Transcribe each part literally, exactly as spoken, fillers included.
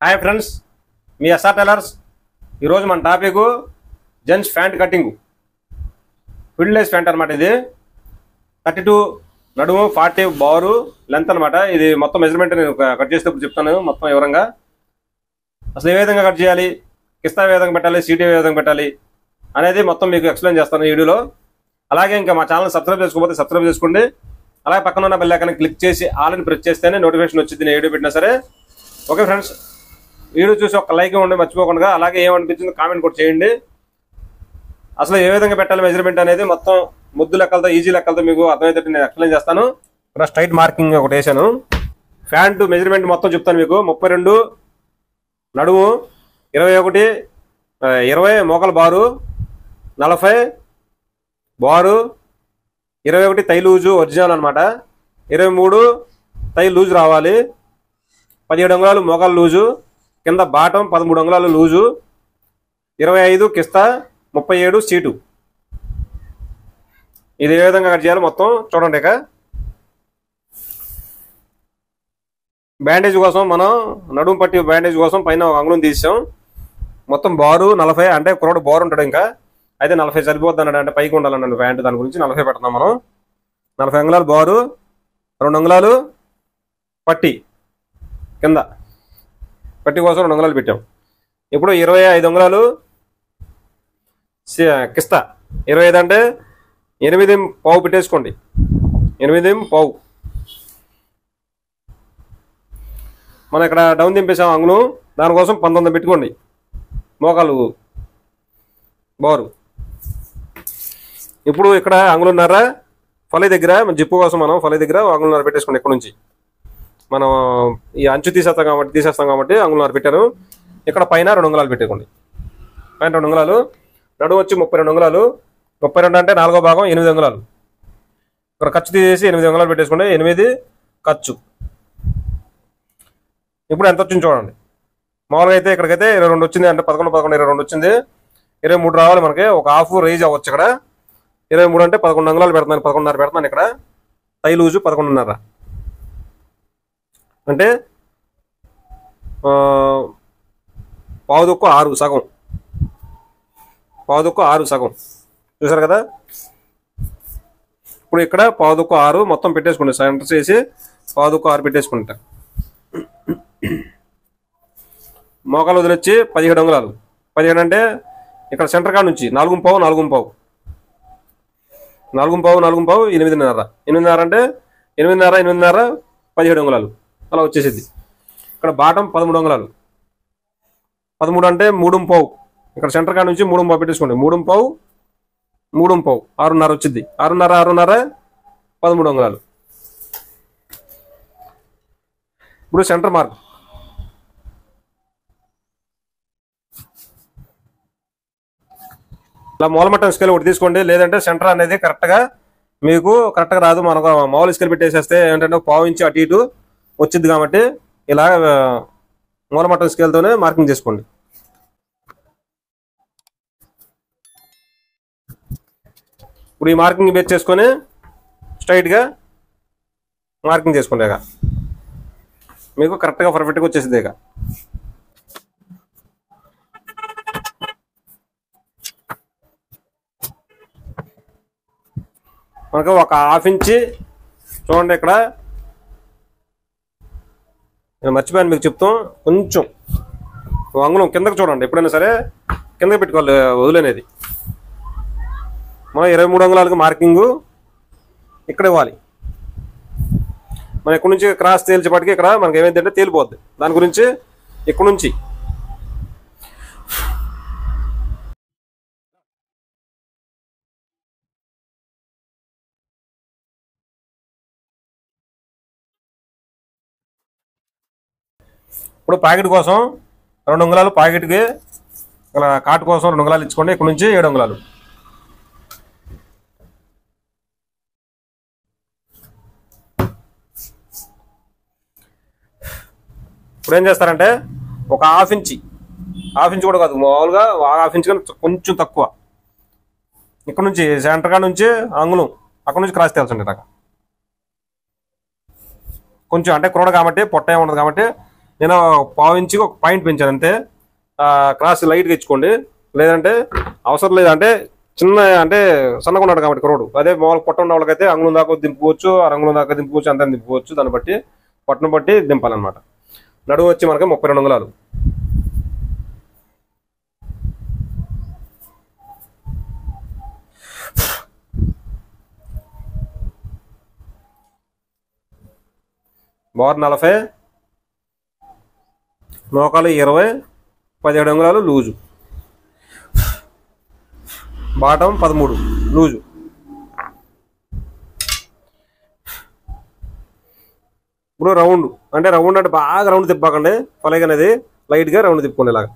Hi friends, మీ SR tailors. ఈరోజు మన టాపిక్ జెంట్స్ ప్యాంట్ కటింగ్, ఫిల్డ్లెస్ ప్యాంట్ అనమాట. ఇది థర్టీ టూ నడుము, ఫార్టీ బారు లెంత్ అనమాట. ఇది మొత్తం మెజర్మెంట్ నేను కట్ చేసేటప్పుడు చెప్తాను మొత్తం వివరంగా. అసలు ఏ విధంగా కట్ చేయాలి, కిస్తా ఏ విధంగా పెట్టాలి, సీటీ ఏ విధంగా పెట్టాలి అనేది మొత్తం మీకు ఎక్స్ప్లెయిన్ చేస్తాను ఈ వీడియోలో. అలాగే ఇంకా మా ఛానల్ సబ్స్క్రైబ్ చేసుకోకపోతే సబ్స్క్రైబ్ చేసుకోండి. అలాగే పక్కన ఉన్న బెల్ ఐకాన్ క్లిక్ చేసి ఆల్ అని ప్రెస్ చేస్తేనే నోటిఫికేషన్ వచ్చింది నేను వీడియో పెట్టినా సరే. ఓకే ఫ్రెండ్స్, వీడియో చూసి ఒక లైక్ ఇవ్వండి మర్చిపోకుండా. అలాగే ఏమనిపించిందో కామెంట్ కూడా చేయండి. అసలు ఏ విధంగా పెట్టాలి మెజర్మెంట్ అనేది మొత్తం ముద్దు లెక్కలతో, ఈజీ లెక్కలతో మీకు అర్థమైతే నేను ఎక్స్ప్లెయిన్ చేస్తాను. ఇక్కడ స్ట్రైట్ మార్కింగ్ ఒకటి వేసాను. ప్యాంటు మెజర్మెంట్ మొత్తం చెప్తాను మీకు. ముప్పై రెండు నడుము, ఇరవై ఒకటి ఇరవై మోకల బారు, నలభై బారు, ఇరవై ఒకటి తై లూజు ఒరిజినల్ అనమాట, ఇరవై మూడు తై లూజు రావాలి, పదిహేడు అంగుళాలు మోకాలు లూజు, కింద బాటం పదమూడు అంగుళాలు లూజు, ఇరవై ఐదు కిస్తా, ముప్పై ఏడు సీటు. ఇది ఏ విధంగా కట్ చేయాలి మొత్తం చూడండి. ఇక బ్యాండేజ్ కోసం మనం నడుము పట్టి బ్యాండేజ్ కోసం పైన ఒక అంగుళం తీసాం. మొత్తం బారు నలభై, అంటే కుర్రోడు బారు ఉంటాడు ఇంకా, అయితే నలభై సరిపోద్ది అన్నాడు, అంటే పైకి ఉండాలన్నాడు ప్యాంటు. దాని గురించి నలభై పెడతాం మనం. నలభై అంగుళాలు బారు, రెండు అంగుళాలు పట్టి, కింద పట్టి కోసం రెండు అంగుళాలు పెట్టాం. ఇప్పుడు ఇరవై ఐదు అంగుళాలు కిస్తా. ఇరవై ఐదు అంటే ఎనిమిది పావు పెట్టేసుకోండి, ఎనిమిది పావు. మనం ఇక్కడ డౌన్ దింపేసాం అంగుళం, దానికోసం పంతొమ్మిది పెట్టుకోండి మోకాలు బారు. ఇప్పుడు ఇక్కడ అంగుళన్నర ఫలై దగ్గర జిప్పు కోసం మనం ఫలై దగ్గర అంగుళన్నర పెట్టేసుకోండి. ఇక్కడ నుంచి మనం ఈ అంచు తీసేస్తాం కాబట్టి తీసేస్తాం కాబట్టి అంగుళన్నర పెట్టారు. ఇక్కడ పైన రెండు అంగుళాలు పెట్టుకోండి. పైన రెండు అంగుళాలు, నడుము వచ్చి ముప్పై రెండు అంగుళాలు. ముప్పై రెండు అంటే నాలుగో భాగం ఎనిమిది అంగుళాలు. ఇక్కడ ఖర్చు తీసేసి ఎనిమిది అంగుళాలు పెట్టేసుకోండి. ఎనిమిది ఖర్చు. ఇప్పుడు ఎంత వచ్చింది చూడండి. మామూలుగా అయితే ఇక్కడికైతే ఇరవై రెండు వచ్చింది, అంటే పదకొండు పదకొండు ఇరవై రెండు వచ్చింది. ఇరవై మూడు రావాలి మనకి, ఒక హాఫ్ రైజ్ అవ్వచ్చు. ఇక్కడ ఇరవై మూడు అంటే పదకొండు అంగుళాలు పెడుతున్నాను, పదకొండున్నర పెడుతున్నాను. ఇక్కడ తై లూజు పదకొండున్నర అంటే పావుదొక్కు ఆరు సగం, పావుదొక్కు ఆరు సగం. చూసారు కదా. ఇప్పుడు ఇక్కడ పావుదొక్కు ఆరు మొత్తం పెట్టేసుకోండి. సెంటర్ చేసి పావుదొక్కు ఆరు పెట్టేసుకుంటా. మోకాలు వదిలొచ్చి పదిహేడు అంగుళాలు. పదిహేడు అంటే ఇక్కడ సెంటర్ కాడ నుంచి నాలుగు పావు నాలుగు పావు నాలుగు పావు నాలుగు పావు ఎనిమిదిన్నర. ఎనిమిదిన్నర అంటే ఎనిమిదిన్నర ఎనిమిదిన్నర పదిహేడు అంగుళాలు అలా వచ్చేసింది. ఇక్కడ బాటం పదమూడు అంగుళాలు. పదమూడు అంటే మూడు పావు. ఇక్కడ సెంటర్ కాడ నుంచి మూడు పావు పెట్టేసుకోండి. మూడు పావు మూడు పావు ఆరున్నర వచ్చింది. ఆరున్నర ఆరున్నర పదమూడు అంగుళాలు. ఇప్పుడు సెంటర్ మార్క్ ఇలా మూలమట్టం స్కేల్ ఒకటి తీసుకోండి. లేదంటే సెంటర్ అనేది కరెక్ట్గా మీకు కరెక్ట్గా రాదు. మనకు మామూలు స్కేల్ పెట్టేసేస్తే ఏంటంటే పావు ఇంచి అటు ఇటు వచ్చింది కాబట్టి ఇలా మూలమట్టం స్కేల్తోనే మార్కింగ్ చేసుకోండి. ఇప్పుడు ఈ మార్కింగ్ బేస్ చేసుకొని స్ట్రైట్గా మార్కింగ్ చేసుకోండి. ఇక మీకు కరెక్ట్గా పర్ఫెక్ట్గా వచ్చేసింది. ఇక మనకు ఒక హాఫ్ ఇంచి చూడండి. ఇక్కడ నేను మర్చిపోయాను మీకు చెప్తాం. కొంచెం అంగుళం కిందకి చూడండి. ఎప్పుడైనా సరే కిందకి పెట్టుకోవాలి వదిలేనేది. మనం ఇరవై మూడు అంగుళాలకు మార్కింగు ఇక్కడ ఇవ్వాలి. మనం ఇక్కడ నుంచి క్రాస్ తేల్చేపాటికి ఇక్కడ మనకి ఏమైందంటే తేలిపోద్ది. దాని గురించి ఇక్కడ నుంచి ఇప్పుడు ప్యాకెట్ కోసం రెండు అంగుళాలు, ప్యాకెట్కి ఇలా కాటు కోసం రెండు అంగుళాలు ఇచ్చుకోండి. ఇక్కడ నుంచి ఏడు అంగుళాలు. ఇప్పుడు ఏం చేస్తారంటే ఒక హాఫ్ ఇంచి, హాఫ్ ఇంచ్ కూడా కాదు, మామూలుగా హాఫ్ ఇంచ్ కానీ కొంచెం తక్కువ. ఇక్కడ నుంచి సెంటర్ కాడ నుంచి అంగుళం, అక్కడ నుంచి క్రాస్ తేల్చండి. ఇలాగా కొంచెం అంటే కురడ కాబట్టి పొట్ట ఏమి ఉండదు కాబట్టి నేను పావు ఇంచుకి ఒక పాయింట్ పెంచాను అంతే. క్రాస్ లైట్గా ఇచ్చుకోండి, లేదంటే అవసరం లేదంటే చిన్న అంటే సన్నగా ఉన్నాడు కాబట్టి కుర్రోడు. అదే మామూలు పొట్ట ఉన్న వాళ్ళకైతే అంగుళం దాకా దింపుకోవచ్చు, అరంగుళం దాకా దింపుకోవచ్చు, అంతా దింపుకోవచ్చు. దాన్ని బట్టి పొట్టను బట్టి దింపాలన్నమాట. నడువు వచ్చి మనకి ముప్పై రెండు అంగుళాలు. బోర్ నలభై, మోకాలు ఇరవై, పదిహేడు అంగుళాలు లూజు, బాటం పదమూడు లూజు. ఇప్పుడు రౌండ్ అంటే రౌండ్ అంటే బాగా రౌండ్ తిప్పకండి, ఫలైగా అనేది లైట్గా రౌండ్ తిప్పుకోండి ఇలాగా.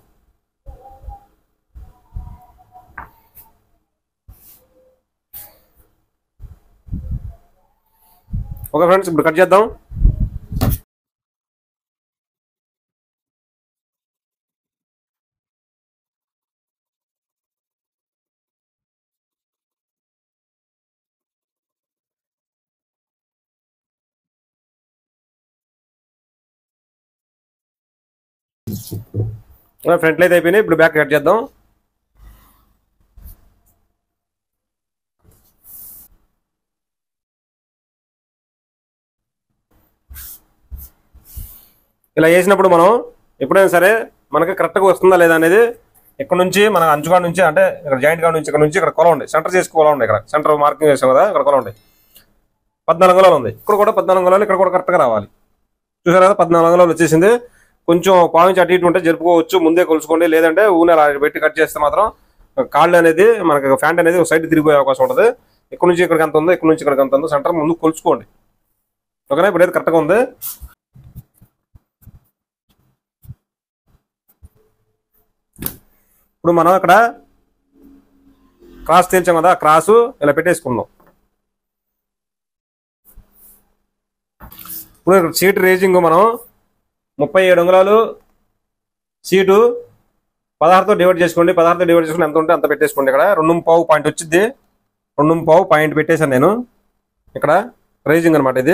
ఓకే ఫ్రెండ్స్, ఇప్పుడు కట్ చేద్దాం. ఫ్రంట్ అయితే అయిపోయినాయి, ఇప్పుడు బ్యాక్ కట్ చేద్దాం. ఇలా వేసినప్పుడు మనం ఎప్పుడైనా సరే మనకి కరెక్ట్గా వస్తుందా లేదా అనేది ఇక్కడ నుంచి మన అంచుగా నుంచి అంటే ఇక్కడ జాయింట్ గా నుంచి ఇక్కడ నుంచి ఇక్కడ కొల ఉంది, సెంటర్ చేసి కొల ఉంది. ఇక్కడ సెంటర్ మార్కింగ్ వేసాం కదా, ఇక్కడ కొల ఉంది. పద్నాలుగు అంగుళాలు ఉంది, ఇక్కడ కూడా పద్నాలుగు అంగుళాలు, ఇక్కడ కూడా కరెక్ట్గా రావాలి. చూసారు కదా, పద్నాలుగు అంగుళాలు వచ్చేసింది. కొంచెం పావించి అటు ఇటు ఉంటే జరుపుకోవచ్చు, ముందే కొలుసుకోండి. లేదంటే ఊనే అలా పెట్టి కట్ చేస్తే మాత్రం కాళ్ళు అనేది మనకి ఫ్యాంట్ అనేది సైడ్ తిరిగిపోయే అవకాశం ఉంటుంది. ఇక్కడ నుంచి ఇక్కడికి ఎంత ఉందో, ఇక్కడ నుంచి ఇక్కడికి ఎంత ఉందో సెంటర్ ముందు కొలుచుకోండి. ఓకేనా, ఇప్పుడు అయితే కరెక్ట్గా ఉంది. ఇప్పుడు మనం ఇక్కడ క్రాస్ తీర్చాం కదా, క్రాసు ఇలా పెట్టేసుకుందాం. ఇప్పుడు ఇక్కడ సీట్ రేజింగ్ మనం ముప్పై ఏడు అంగుళాలు సీటు పదహారుతో డివైడ్ చేసుకోండి. పదహారుతో డివైడ్ చేసుకుని ఎంత ఉంటే అంత పెట్టేసుకోండి. ఇక్కడ రెండు పావు పాయింట్ వచ్చింది, రెండు పావు పాయింట్ పెట్టేశాను నేను. ఇక్కడ రేజింగ్ అనమాట ఇది.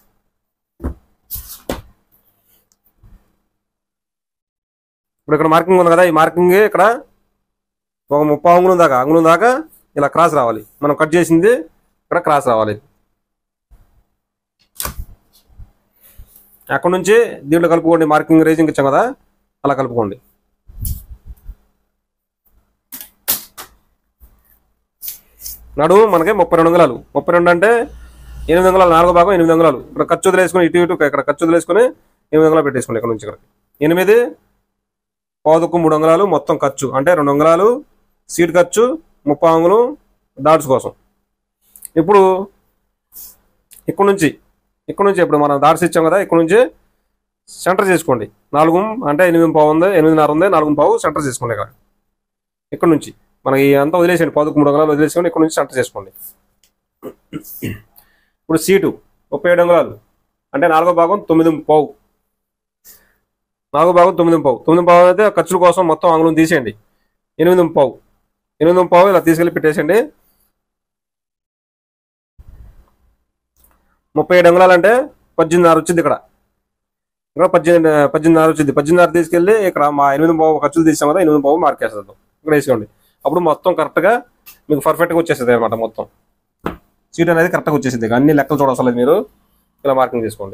ఇప్పుడు ఇక్కడ మార్కింగ్ ఉంది కదా, ఈ మార్కింగ్ ఇక్కడ ఒక ముప్పై అంగుళం దాకా అంగుళం దాకా ఇలా క్రాస్ రావాలి. మనం కట్ చేసింది ఇక్కడ క్రాస్ రావాలి. అక్కడ నుంచి దీంట్లో కలుపుకోండి, మార్కింగ్ రేజింగ్ ఇచ్చాం కదా అలా కలుపుకోండి. నడుము మనకి ముప్పై రెండు అంగుళాలు. ముప్పై రెండు అంటే ఎనిమిది అంగుళాలు, నాలుగో భాగం ఎనిమిది అంగుళాలు. ఇక్కడ ఖర్చు వదిలేసుకుని ఇటు ఇటు ఇక్కడ ఖర్చు వదిలేసుకుని ఎనిమిది అంగుళాలు పెట్టేసుకోండి. ఇక్కడ నుంచి ఇక్కడ ఎనిమిది పావుకు మూడు అంగుళాలు మొత్తం ఖర్చు అంటే రెండు అంగుళాలు సీట్ ఖర్చు, ముప్పై అంగుళం డాట్స్ కోసం. ఇప్పుడు ఇక్కడ నుంచి ఇక్కడ నుంచి ఇప్పుడు మనం డాట్స్ ఇచ్చాం కదా, ఇక్కడ నుంచి సెంటర్ చేసుకోండి. నాలుగు అంటే ఎనిమిది పావు ఉంది, ఎనిమిదిన్నర ఉంది, నాలుగు పావు సెంటర్ చేసుకోండి. ఇక్కడ ఇక్కడ నుంచి మనకి అంతా వదిలేసేయండి, పావుకు మూడు అంగుళాలు వదిలేసుకోండి. ఇక్కడ నుంచి సెంటర్ చేసుకోండి. ఇప్పుడు సీటు ముప్పై ఏడు అంగుళాలు అంటే నాలుగో భాగం తొమ్మిది పావు, నాలుగో భాగం తొమ్మిది పావు. తొమ్మిది పావు అయితే ఖర్చుల కోసం మొత్తం అంగుళం తీసేయండి. ఎనిమిది పావు, ఎనిమిది పావు ఇలా తీసుకెళ్ళి పెట్టేసండి. ముప్పై ఏడు అంగుళాలు అంటే పద్దెనిమిదిన్నర వచ్చింది. ఇక్కడ ఇక్కడ పద్దెనిమిది పద్దెనిమిదిన్నర వచ్చింది. పద్దెనిమిదిన్నర తీసుకెళ్ళి ఇక్కడ మా ఎనిమిది పావు ఖర్చులు తీసాం కదా, ఎనిమిది పావు మార్కేసేద్దాం. ఇక్కడ వేసుకోండి. అప్పుడు మొత్తం కరెక్ట్గా మీకు పర్ఫెక్ట్గా వచ్చేస్తుంది అనమాట. మొత్తం సీట్ అనేది కరెక్ట్గా వచ్చేసింది. అన్ని లెక్కలు చూడవసరం లేదు, మీరు ఇలా మార్కింగ్ చేసుకోండి.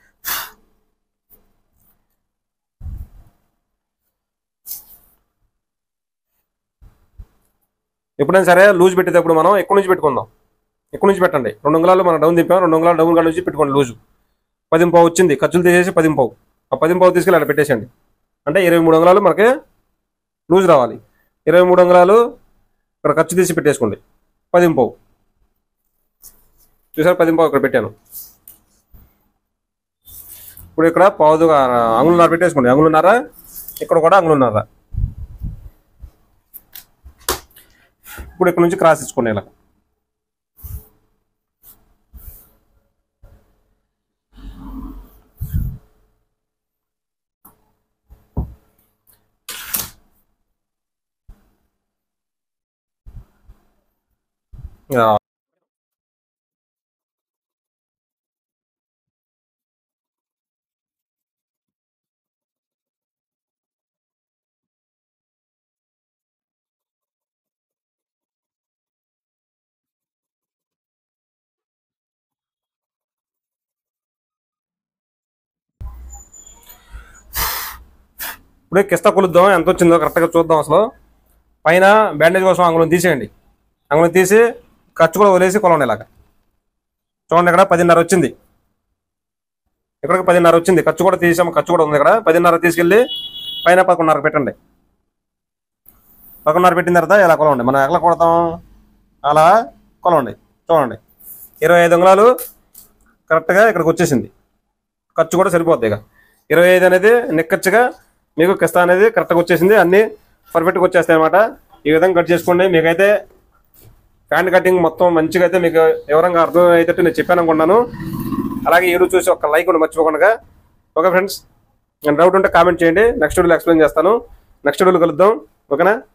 ఎప్పుడైనా సరే లూజ్ పెట్టేటప్పుడు మనం ఎక్కడి నుంచి పెట్టుకుందాం, ఎక్కడి నుంచి పెట్టండి. రెండు అంగుళాలు మనం డౌన్ తిప్పాం, రెండు అంగుళాలు డౌన్ కాడ నుంచి పెట్టుకోండి లూజు. పది పావు వచ్చింది, ఖర్చులు తీసేసి పది పావు. ఆ పది పావు తీసుకెళ్ళి అలా పెట్టేసండి. అంటే ఇరవై మూడు అంగుళాలు మనకి లూజ్ రావాలి. ఇరవై మూడు అంగుళాలు ఇక్కడ ఖర్చు తీసి పెట్టేసుకోండి. పది పావు చూసారు, పది పావు ఇక్కడ పెట్టాను. ఇప్పుడు ఇక్కడ పావు అంగుళన్నర పెట్టేసుకోండి. అంగుళన్నర ఇక్కడ కూడా అంగుళన్నర. ఇప్పుడు ఇక్కడ నుంచి క్రాస్ ఇచ్చుకోండి ఇలా. ఇప్పుడు కిస్తా కొలుద్దాం ఎంత వచ్చిందో కరెక్ట్గా చూద్దాం. అసలు పైన బ్యాండేజ్ కోసం అంగుళం తీసేయండి. అంగుళం తీసి ఖర్చు కూడా వదిలేసి కొలండి. ఇలాగా చూడండి, ఇక్కడ పదిన్నర వచ్చింది. ఇక్కడికి పదిన్నర వచ్చింది. ఖర్చు కూడా తీసాము, ఖర్చు కూడా ఉంది. ఇక్కడ పదిన్నర తీసుకెళ్ళి పైన పదకొండున్నర పెట్టండి. పదకొండున్నర పెట్టిన తర్వాత ఇలా కొలండి. మనం ఎట్లా కొడతాం, అలా కొలండి. చూడండి, ఇరవై ఐదు అంగుళాలు కరెక్ట్గా ఇక్కడికి వచ్చేసింది. ఖర్చు కూడా సరిపోద్ది. ఇక ఇరవై ఐదు అనేది నిక్కచ్చిగా మీకు కిస్తా అనేది కరెక్ట్గా వచ్చేసింది. అన్నీ పర్ఫెక్ట్గా వచ్చేస్తాయి అన్నమాట. ఈ విధంగా కట్ చేసుకోండి. మీకైతే ప్యాంట్ కటింగ్ మొత్తం మంచిగా అయితే మీకు వివరంగా అర్థం అయ్యేటట్టు నేను చెప్పాను అనుకుంటున్నాను. అలాగే ఈ రోజు చూసి ఒక లైక్ కూడా మర్చిపోకుండా. ఓకే ఫ్రెండ్స్, నేను డౌట్ ఉంటే కామెంట్ చేయండి. నెక్స్ట్ వీడియోలో ఎక్స్ప్లెయిన్ చేస్తాను. నెక్స్ట్ వీడియోలో కలుద్దాం. ఓకేనా?